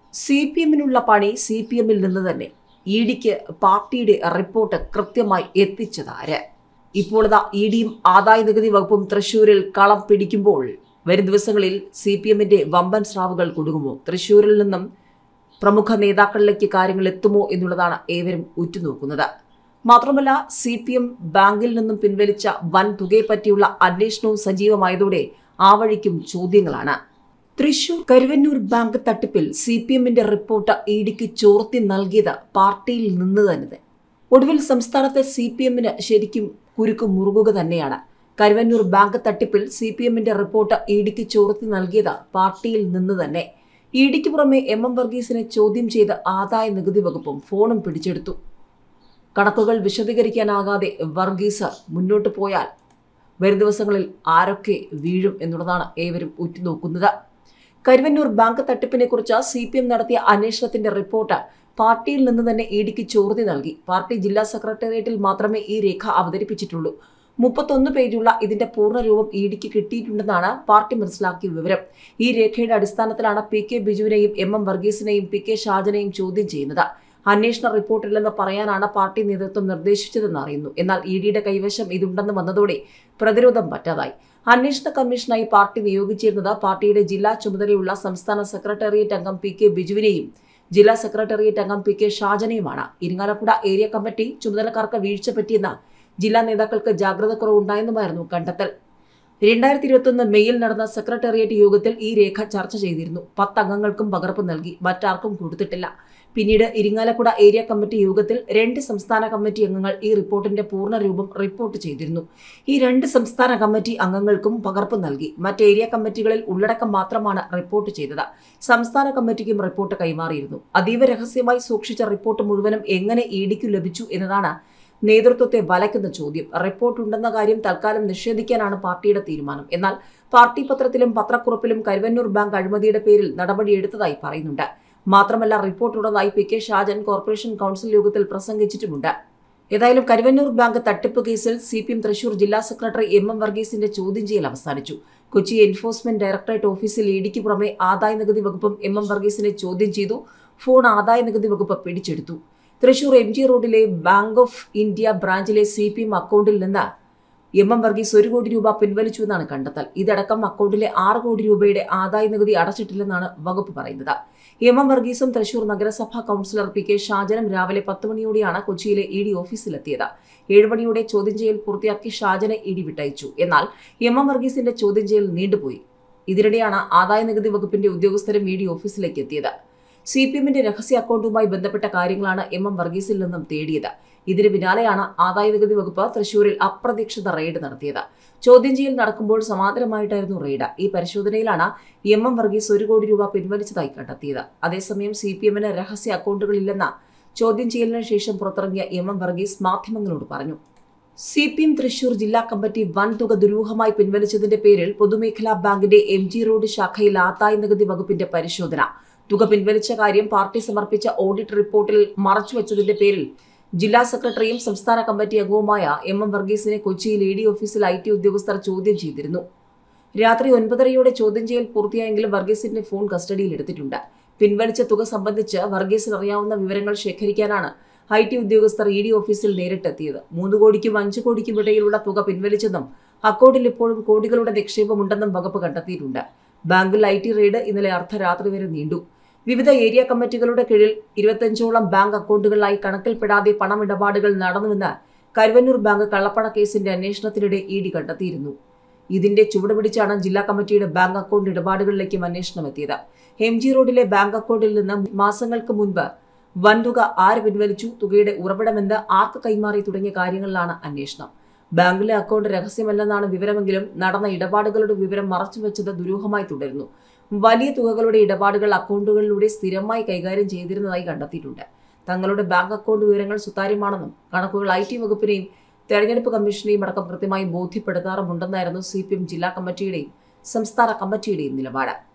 സിപിഎമ്മിനുള്ള പണി സിപിഎമ്മിൽ നിന്ന് തന്നെ. ഇഡിക്ക് പാർട്ടിയുടെ റിപ്പോർട്ട് കൃത്യമായി എത്തിച്ചതാര്? ഇപ്പോൾ ഇഡിയും ആദായ നികുതി വകുപ്പും തൃശൂരിൽ കളം പിടിക്കുമ്പോൾ വരും ദിവസങ്ങളിൽ സിപിഎമ്മിന്റെ വമ്പൻ സ്രാവുകൾ കുടുങ്ങുമോ? തൃശൂരിൽ നിന്നും പ്രമുഖ നേതാക്കളിലേക്ക് കാര്യങ്ങൾ എത്തുമോ എന്നുള്ളതാണ് ഏവരും ഉറ്റുനോക്കുന്നത്. മാത്രമല്ല, സിപിഎം ബാങ്കിൽ നിന്നും പിൻവലിച്ച വൻ തുകയെപ്പറ്റിയുള്ള അന്വേഷണവും സജീവമായതോടെ ആ വഴിക്കും ചോദ്യങ്ങളാണ്. തൃശൂർ കരുവന്നൂർ ബാങ്ക് തട്ടിപ്പിൽ സിപിഎമ്മിന്റെ റിപ്പോർട്ട് ഇഡിക്ക് ചോർത്തി നൽകിയത് പാർട്ടിയിൽ നിന്ന് തന്നെ. ഒടുവിൽ സംസ്ഥാനത്തെ സിപിഎമ്മിന് ശരിക്കും കുരുക്ക് മുറുകുക തന്നെയാണ്. കരുവന്നൂർ ബാങ്ക് തട്ടിപ്പിൽ സിപിഎമ്മിന്റെ റിപ്പോർട്ട് ഇഡിക്ക് ചോർത്തി നൽകിയത് പാർട്ടിയിൽ നിന്ന് തന്നെ. ഇഡിക്ക് പുറമെ എം വർഗീസിനെ ചോദ്യം ചെയ്ത് ആദായ നികുതി വകുപ്പും ഫോണും പിടിച്ചെടുത്തു. കണക്കുകൾ വിശദീകരിക്കാനാകാതെ വർഗീസ് മുന്നോട്ട് പോയാൽ വരും ദിവസങ്ങളിൽ ആരൊക്കെ വീഴും എന്നുള്ളതാണ് ഏവരും ഉറ്റുനോക്കുന്നത്. കരുവന്നൂർ ബാങ്ക് തട്ടിപ്പിനെ കുറിച്ച് സിപിഎം നടത്തിയ അന്വേഷണത്തിന്റെ റിപ്പോർട്ട് പാർട്ടിയിൽ നിന്ന് തന്നെ ഇഡിക്ക് ചോർത്തി നൽകി. പാർട്ടി ജില്ലാ സെക്രട്ടേറിയറ്റിൽ മാത്രമേ ഈ രേഖ അവതരിപ്പിച്ചിട്ടുള്ളൂ. 31 പേജുള്ള ഇതിന്റെ പൂർണ്ണരൂപം ഇഡിക്ക് കിട്ടിയിട്ടുണ്ടെന്നാണ് പാർട്ടി മനസ്സിലാക്കിയ വിവരം. ഈ രേഖയുടെ അടിസ്ഥാനത്തിലാണ് പി.കെ. ബിജുവിനെയും എം വർഗീസിനെയും പി.കെ. ഷാജനെയും ചോദ്യം ചെയ്യുന്നത്. അന്വേഷണ റിപ്പോർട്ടില്ലെന്ന് പറയാനാണ് പാർട്ടി നേതൃത്വം നിർദ്ദേശിച്ചതെന്ന് അറിയുന്നു. എന്നാൽ ഇഡിയുടെ കൈവശം ഇതുണ്ടെന്ന് വന്നതോടെ പ്രതിരോധം പറ്റാതായി. അന്വേഷണ കമ്മീഷനായി പാർട്ടി നിയോഗിച്ചിരുന്നത് പാർട്ടിയുടെ ജില്ലാ ചുമതലയുള്ള സംസ്ഥാന സെക്രട്ടേറിയറ്റ് അംഗം പി.കെ. ബിജുവിനെയും ജില്ലാ സെക്രട്ടേറിയറ്റ് അംഗം പി.കെ. ഷാജനെയുമാണ്. ഇരിങ്ങാലക്കുട ഏരിയ കമ്മിറ്റി ചുമതലക്കാർക്ക് വീഴ്ച പറ്റിയെന്ന് ജില്ലാ നേതാക്കൾക്ക് ജാഗ്രത കുറവുണ്ടായെന്നുമായിരുന്നു കണ്ടെത്തൽ. 2021 മെയ്യിൽ നടന്ന സെക്രട്ടേറിയറ്റ് യോഗത്തിൽ ഈ രേഖ ചർച്ച ചെയ്തിരുന്നു. 10 അംഗങ്ങൾക്കും പകർപ്പ് നൽകി, മറ്റാർക്കും കൊടുത്തിട്ടില്ല. പിന്നീട് ഇരിങ്ങാലക്കുട ഏരിയ കമ്മിറ്റി യോഗത്തിൽ 2 സംസ്ഥാന കമ്മിറ്റി അംഗങ്ങൾ ഈ റിപ്പോർട്ടിന്റെ പൂർണ്ണരൂപം റിപ്പോർട്ട് ചെയ്തിരുന്നു. ഈ 2 സംസ്ഥാന കമ്മിറ്റി അംഗങ്ങൾക്കും പകർപ്പ് നൽകി. മറ്റ് ഏരിയ കമ്മിറ്റികളിൽ ഉള്ളടക്കം മാത്രമാണ് റിപ്പോർട്ട് ചെയ്തത്. സംസ്ഥാന കമ്മിറ്റിക്കും റിപ്പോർട്ട് കൈമാറിയിരുന്നു. അതീവ രഹസ്യമായി സൂക്ഷിച്ച റിപ്പോർട്ട് മുഴുവനും എങ്ങനെ ഇഡിക്കു ലഭിച്ചു എന്നതാണ് നേതൃത്വത്തെ വലയ്ക്കുന്ന ചോദ്യം. റിപ്പോർട്ടുണ്ടെന്ന കാര്യം തൽക്കാലം നിഷേധിക്കാനാണ് പാർട്ടിയുടെ തീരുമാനം. എന്നാൽ പാർട്ടി പത്രത്തിലും പത്രക്കുറിപ്പിലും കരുവന്നൂർ ബാങ്ക് അഴിമതിയുടെ പേരിൽ നടപടിയെടുത്തതായി പറയുന്നുണ്ട്. മാത്രമല്ല, റിപ്പോർട്ടുള്ളതായി പി.കെ. ഷാജൻ കോർപ്പറേഷൻ കൗൺസിൽ യോഗത്തിൽ പ്രസംഗിച്ചിട്ടുമുണ്ട്. ഏതായാലും കരുവന്നൂർ ബാങ്ക് തട്ടിപ്പ് കേസിൽ സിപിഎം തൃശൂർ ജില്ലാ സെക്രട്ടറി എം വർഗീസിന്റെ ചോദ്യം ചെയ്യൽ അവസാനിച്ചു. കൊച്ചി എൻഫോഴ്സ്മെന്റ് ഡയറക്ടറേറ്റ് ഓഫീസിൽ ഇഡിക്ക് പുറമെ ആദായ നികുതി വകുപ്പും എം വർഗീസിനെ ചോദ്യം ചെയ്തു. ഫോൺ ആദായ നികുതി വകുപ്പ് പിടിച്ചെടുത്തു. തൃശൂർ MG റോഡിലെ ബാങ്ക് ഓഫ് ഇന്ത്യ ബ്രാഞ്ചിലെ സിപിഎം അക്കൗണ്ടിൽ നിന്ന് എം വർഗീസ് 1 കോടി രൂപ പിൻവലിച്ചുവെന്നാണ് കണ്ടെത്തൽ. ഇതടക്കം അക്കൗണ്ടിലെ 6 കോടി രൂപയുടെ ആദായ നികുതി അടച്ചിട്ടില്ലെന്നാണ് വകുപ്പ് പറയുന്നത്. എം വർഗീസും തൃശൂർ നഗരസഭാ കൗൺസിലർ പി.കെ. ഷാജനും രാവിലെ 10 മണിയോടെയാണ് കൊച്ചിയിലെ ഇഡി ഓഫീസിലെത്തിയത്. 7 മണിയോടെ ചോദ്യം ചെയ്യൽ പൂർത്തിയാക്കി ഷാജനെ ഇഡി വിട്ടയച്ചു. എന്നാൽ എം വർഗീസിന്റെ ചോദ്യം ചെയ്യൽ നീണ്ടുപോയി. ഇതിനിടെയാണ് ആദായ നികുതി വകുപ്പിന്റെ ഉദ്യോഗസ്ഥരും ഇഡി ഓഫീസിലേക്ക് എത്തിയത്. സിപിഎമ്മിന്റെ രഹസ്യ അക്കൗണ്ടുമായി ബന്ധപ്പെട്ട കാര്യങ്ങളാണ് എം വർഗീസിൽ നിന്നും തേടിയത്. ഇതിന് പിന്നാലെയാണ് ആദായ നികുതി വകുപ്പ് തൃശൂരിൽ അപ്രതീക്ഷിത റെയ്ഡ് നടത്തിയത്. ചോദ്യം ചെയ്യൽ നടക്കുമ്പോൾ സമാന്തരമായിട്ടായിരുന്നു റെയ്ഡ്. ഈ പരിശോധനയിലാണ് എം വർഗീസ് 1 കോടി രൂപ പിൻവലിച്ചതായി കണ്ടെത്തിയത്. അതേസമയം സിപിഎമ്മിന് രഹസ്യ അക്കൗണ്ടുകളില്ലെന്ന ചോദ്യം ചെയ്യലിന് ശേഷം പുറത്തിറങ്ങിയ എം വർഗീസ് മാധ്യമങ്ങളോട് പറഞ്ഞു. സിപിഎം തൃശൂർ ജില്ലാ കമ്മിറ്റി വൻ തുക ദുരൂഹമായി പിൻവലിച്ചതിന്റെ പേരിൽ പൊതുമേഖലാ ബാങ്കിന്റെ MG റോഡ് ശാഖയിൽ ആദായ നികുതി വകുപ്പിന്റെ പരിശോധന. തുക പിൻവലിച്ച കാര്യം പാർട്ടി സമർപ്പിച്ച ഓഡിറ്റ് റിപ്പോർട്ടിൽ മറച്ചുവെച്ചതിന്റെ പേരിൽ ജില്ലാ സെക്രട്ടറിയും സംസ്ഥാന കമ്മിറ്റി അംഗവുമായ എം വർഗീസിനെ കൊച്ചിയിൽ ഇഡി ഓഫീസിൽ IT ഉദ്യോഗസ്ഥർ ചോദ്യം ചെയ്തിരുന്നു. രാത്രി 9:30യോടെ ചോദ്യം ചെയ്യൽ പൂർത്തിയായെങ്കിലും വർഗീസിന്റെ ഫോൺ കസ്റ്റഡിയിലെടുത്തിട്ടുണ്ട്. പിൻവലിച്ച തുക സംബന്ധിച്ച് വർഗീസിന് അറിയാവുന്ന വിവരങ്ങൾ ശേഖരിക്കാനാണ് IT ഉദ്യോഗസ്ഥർ ഇഡി ഓഫീസിൽ നേരിട്ടെത്തിയത്. 3 കോടിക്കും 5 കോടിക്കും ഇടയിലുള്ള തുക പിൻവലിച്ചെന്നും അക്കൗണ്ടിൽ ഇപ്പോഴും കോടികളുടെ നിക്ഷേപമുണ്ടെന്നും വകുപ്പ് കണ്ടെത്തിയിട്ടുണ്ട്. ബാങ്കിൽ IT റെയ്ഡ് ഇന്നലെ അർദ്ധരാത്രി വരെ നീണ്ടു. വിവിധ ഏരിയ കമ്മിറ്റികളുടെ കീഴിൽ 25ഓളം ബാങ്ക് അക്കൗണ്ടുകളിലായി കണക്കിൽപ്പെടാതെ പണമിടപാടുകൾ നടന്നുവെന്ന് കരുവന്നൂർ ബാങ്ക് കള്ളപ്പണ കേസിന്റെ അന്വേഷണത്തിനിടെ ഇഡി കണ്ടെത്തിയിരുന്നു. ഇതിന്റെ ചുവടുപിടിച്ചാണ് ജില്ലാ കമ്മിറ്റിയുടെ ബാങ്ക് അക്കൗണ്ട് ഇടപാടുകളിലേക്കും അന്വേഷണം എത്തിയത്. MG റോഡിലെ ബാങ്ക് അക്കൗണ്ടിൽ നിന്ന് മാസങ്ങൾക്ക് മുൻപ് വൻതുക ആര് പിൻവലിച്ചു, തുകയുടെ ഉറവിടമെന്ത്, ആർക്ക് കൈമാറി തുടങ്ങിയ കാര്യങ്ങളിലാണ് അന്വേഷണം. ബാങ്കിലെ അക്കൗണ്ട് രഹസ്യമല്ലെന്നാണ് വിവരമെങ്കിലും നടന്ന ഇടപാടുകളുടെ വിവരം മറച്ചുവെച്ചത് ദുരൂഹമായി തുടരുന്നു. വലിയ തുകകളുടെ ഇടപാടുകൾ അക്കൗണ്ടുകളിലൂടെ സ്ഥിരമായി കൈകാര്യം ചെയ്തിരുന്നതായി കണ്ടെത്തിയിട്ടുണ്ട്. തങ്ങളുടെ ബാങ്ക് അക്കൗണ്ട് വിവരങ്ങൾ സുതാര്യമാണെന്നും കണക്കുകൾ IT വകുപ്പിനെയും തെരഞ്ഞെടുപ്പ് കമ്മീഷനെയും അടക്കം കൃത്യമായി ബോധ്യപ്പെടുത്താറുമുണ്ടെന്നായിരുന്നു സിപിഎം ജില്ലാ കമ്മിറ്റിയുടെയും സംസ്ഥാന കമ്മിറ്റിയുടെയും നിലപാട്.